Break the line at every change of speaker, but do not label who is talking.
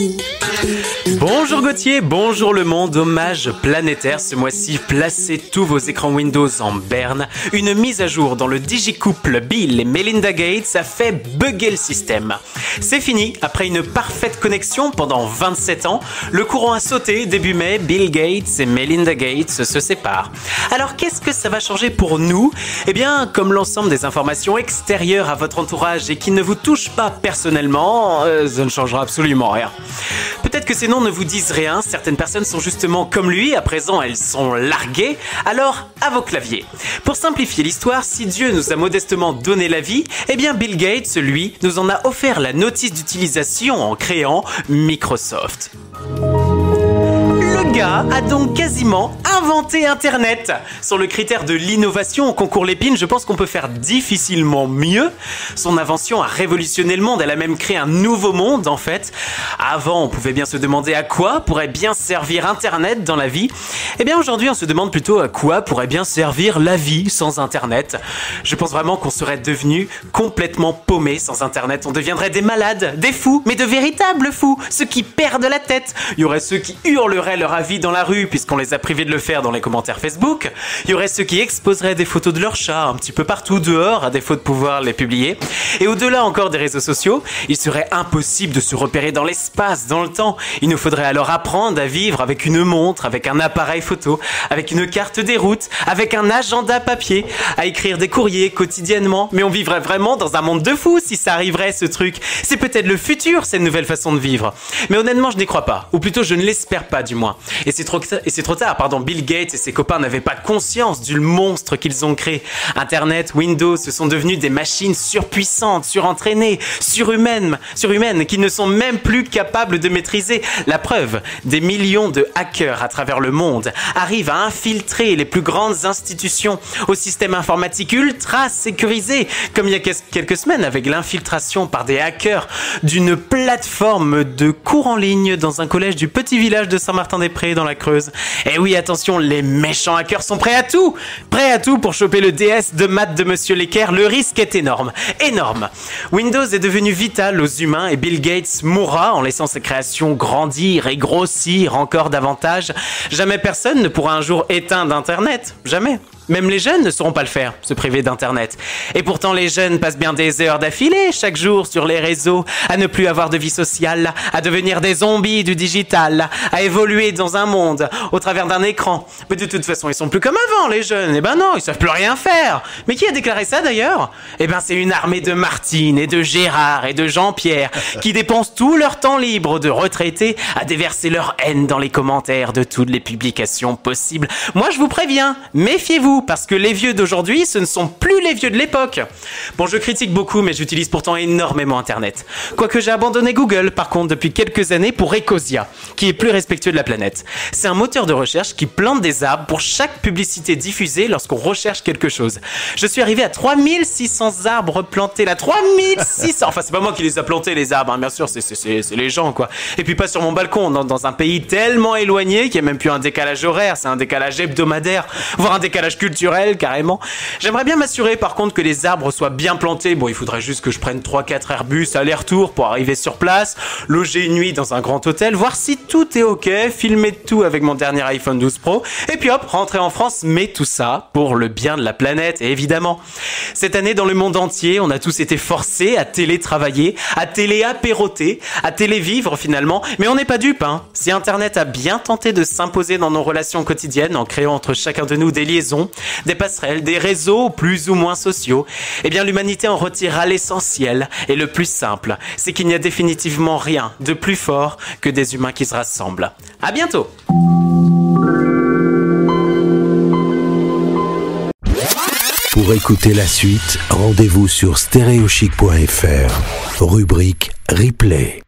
Bonjour Gauthier, bonjour le monde, hommage planétaire ce mois-ci, placez tous vos écrans Windows en berne. Une mise à jour dans le digicouple Bill et Melinda Gates a fait bugger le système. C'est fini, après une parfaite connexion pendant 27 ans, le courant a sauté début mai, Bill Gates et Melinda Gates se séparent. Alors qu'est-ce que ça va changer pour nous ? Eh bien, comme l'ensemble des informations extérieures à votre entourage et qui ne vous touchent pas personnellement, ça ne changera absolument rien. Peut-être que ces noms ne vous disent rien, certaines personnes sont justement comme lui, à présent elles sont larguées, alors à vos claviers. Pour simplifier l'histoire, si Dieu nous a modestement donné la vie, eh bien Bill Gates, lui, nous en a offert la notice d'utilisation en créant Microsoft. Le gars a donc quasiment inventé Internet. Sur le critère de l'innovation au concours Lépine, je pense qu'on peut faire difficilement mieux. Son invention a révolutionné le monde, elle a même créé un nouveau monde en fait. Avant, on pouvait bien se demander à quoi pourrait bien servir Internet dans la vie. Eh bien aujourd'hui, on se demande plutôt à quoi pourrait bien servir la vie sans Internet. Je pense vraiment qu'on serait devenu complètement paumé sans Internet. On deviendrait des malades, des fous, mais de véritables fous, ceux qui perdent la tête. Il y aurait ceux qui hurleraient leur avis dans la rue puisqu'on les a privés de le faire dans les commentaires Facebook. Il y aurait ceux qui exposeraient des photos de leur chat un petit peu partout dehors à défaut de pouvoir les publier. Et au-delà encore des réseaux sociaux, il serait impossible de se repérer dans l'espace, dans le temps. Il nous faudrait alors apprendre à vivre avec une montre, avec un appareil photo, avec une carte des routes, avec un agenda papier, à écrire des courriers quotidiennement. Mais on vivrait vraiment dans un monde de fous si ça arriverait ce truc. C'est peut-être le futur, cette nouvelle façon de vivre. Mais honnêtement, je n'y crois pas. Ou plutôt, je ne l'espère pas du moins. Et c'est trop tard, Bill Gates et ses copains n'avaient pas conscience du monstre qu'ils ont créé. Internet, Windows, ce sont devenus des machines surpuissantes, surentraînées, surhumaines, qui ne sont même plus capables de maîtriser. La preuve, des millions de hackers à travers le monde arrivent à infiltrer les plus grandes institutions au système informatique ultra sécurisé, comme il y a quelques semaines avec l'infiltration par des hackers d'une plateforme de cours en ligne dans un collège du petit village de Saint-Martin-des-Prés dans la Creuse. Et oui, attention, les méchants hackers sont prêts à tout pour choper le DS de maths de Monsieur Lecker. Le risque est énorme. Windows est devenu vital aux humains et Bill Gates mourra en laissant ses créations grandir et grossir encore davantage. Jamais personne ne pourra un jour éteindre Internet. Jamais. Même les jeunes ne sauront pas le faire, se priver d'Internet. Et pourtant, les jeunes passent bien des heures d'affilée chaque jour sur les réseaux, à ne plus avoir de vie sociale, à devenir des zombies du digital, à évoluer dans un monde au travers d'un écran. Mais de toute façon, ils sont plus comme avant, les jeunes. Eh ben non, ils savent plus rien faire. Mais qui a déclaré ça d'ailleurs ? Eh ben c'est une armée de Martine et de Gérard et de Jean-Pierre qui dépensent tout leur temps libre de retraités à déverser leur haine dans les commentaires de toutes les publications possibles. Moi, je vous préviens, méfiez-vous. Parce que les vieux d'aujourd'hui, ce ne sont plus les vieux de l'époque. Bon, je critique beaucoup, mais j'utilise pourtant énormément Internet. Quoique j'ai abandonné Google, par contre, depuis quelques années pour Ecosia, qui est plus respectueux de la planète. C'est un moteur de recherche qui plante des arbres pour chaque publicité diffusée lorsqu'on recherche quelque chose. Je suis arrivé à 3600 arbres plantés là. 3600. Enfin, c'est pas moi qui les a plantés, les arbres, hein. Bien sûr, c'est les gens, quoi. Et puis pas sur mon balcon, dans un pays tellement éloigné qu'il n'y a même plus un décalage horaire, c'est un décalage hebdomadaire, voire un décalage culturel, carrément. J'aimerais bien m'assurer par contre que les arbres soient bien plantés. Bon, il faudrait juste que je prenne 3-4 Airbus aller-retour pour arriver sur place, loger une nuit dans un grand hôtel, voir si tout est ok, filmer tout avec mon dernier iPhone 12 Pro, et puis hop, rentrer en France, mais tout ça pour le bien de la planète, évidemment. Cette année, dans le monde entier, on a tous été forcés à télétravailler, à téléapéroter, à télévivre finalement, mais on n'est pas dupes, hein. Si Internet a bien tenté de s'imposer dans nos relations quotidiennes en créant entre chacun de nous des liaisons, des passerelles, des réseaux plus ou moins sociaux, eh bien l'humanité en retirera l'essentiel et le plus simple, c'est qu'il n'y a définitivement rien de plus fort que des humains qui se rassemblent. À bientôt.
Pour écouter la suite, rendez-vous sur stereochic.fr, rubrique replay.